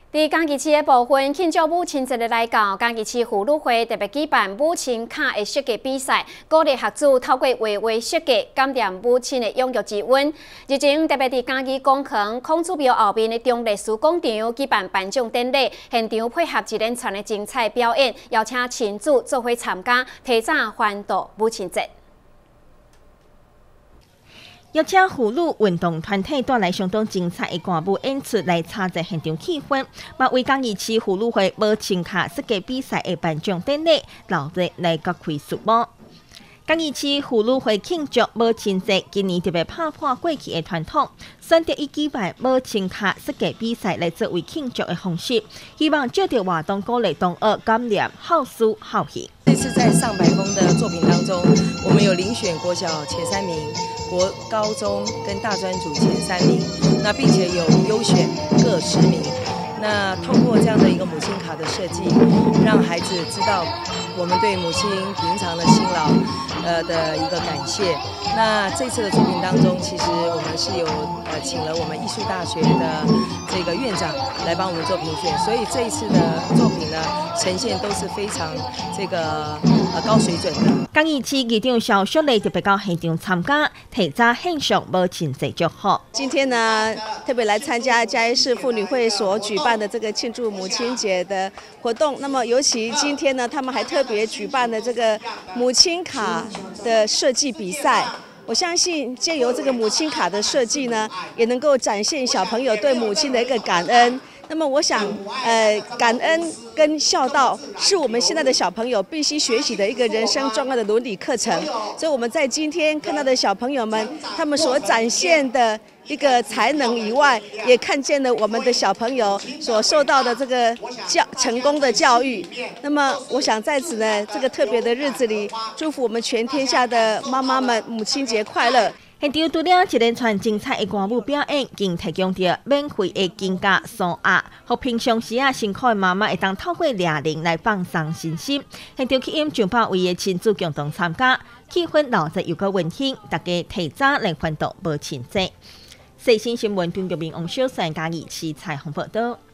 在嘉义市的部分，庆祝母亲节的来到，嘉义市妇女会特别举办母亲卡的设计比赛，鼓励学子透过画设计，感念母亲的养育之恩。日前特别在嘉义公园孔子庙后面的中历史广场举办颁奖典礼，现场配合一连串的精彩表演，邀请亲子做伙参加，提早欢度母亲节。 邀请妇女运动团体带来相当精彩的歌舞演出来炒热现场气氛，嘛为嘉义市妇女会母亲卡设计比赛的颁奖典礼，热烈来揭开序幕。嘉义市妇女会庆祝母亲节，今年特别打破过去的传统，选择以举办母亲卡设计比赛来作为庆祝的方式，希望借着活动鼓励同学感念好书好戏。 这次在上百封的作品当中，我们有遴选国小前3名。 国高中跟大专组前3名，那并且有优选各10名。那透过这样的一个母亲卡的设计，让孩子知道我们对母亲平常的辛劳，的一个感谢。那这次的作品当中，其实我们是有请了我们艺术大学的这个院长来帮我们做评选，所以这一次的作品呢，呈现都是非常这个高水准的。 嘉义市议长肖淑丽特别到现场参加，提早献上母亲节祝福。 今天呢，特别来参加嘉义市妇女会所举办的这个庆祝母亲节的活动。那么，尤其今天呢，他们还特别举办了这个母亲卡的设计比赛。 我相信借由这个母亲卡的设计呢，也能够展现小朋友对母亲的一个感恩。那么，我想，感恩跟孝道是我们现在的小朋友必须学习的一个人生重要的伦理课程。所以我们在今天看到的小朋友们，他们所展现的一个才能以外，也看见了我们的小朋友所受到的这个成功的教育。那么，我想在此呢，这个特别的日子里，祝福我们全天下的妈妈们母亲节快乐。 现场除了一连串精彩的歌舞表演，更提供着免费的金价酥鸭，和平常时辛苦的妈妈会当透过哑铃来放松身心。现场吸引200位的亲子共同参加，气氛热闹又够温馨，大家提早来欢度母亲节。细心新闻编辑王小善嘉义市采访报道。